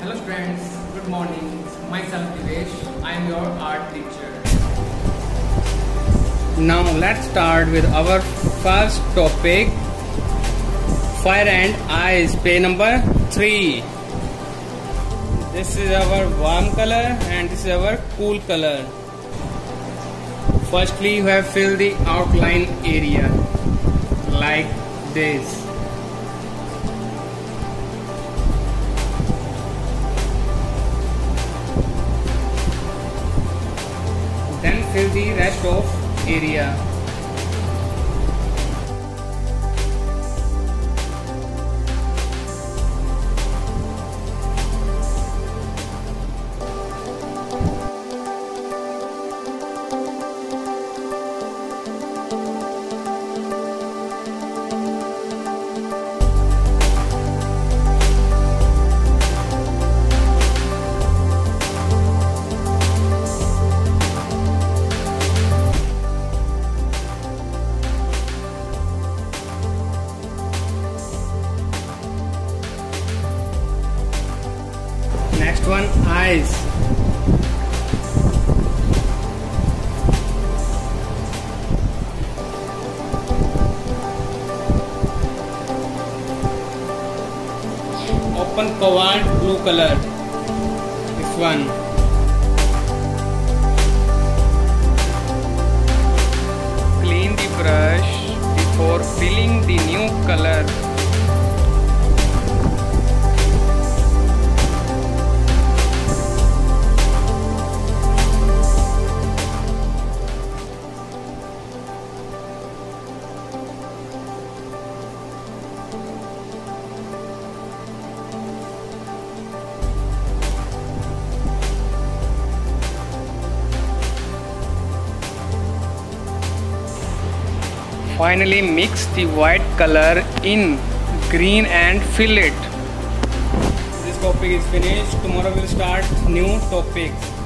Hello friends, good morning. Myself Divesh. I am your art teacher. Now let's start with our first topic, fire and ice, page number 3. This is our warm color and this is our cool color. Firstly, you have filled the outline area like this. Then fill the rest of area. Next one, eyes. Open cobalt blue color. This one. Clean the brush before filling the new color. Finally, mix the white color in green and fill it. This topic is finished. Tomorrow we'll start new topics.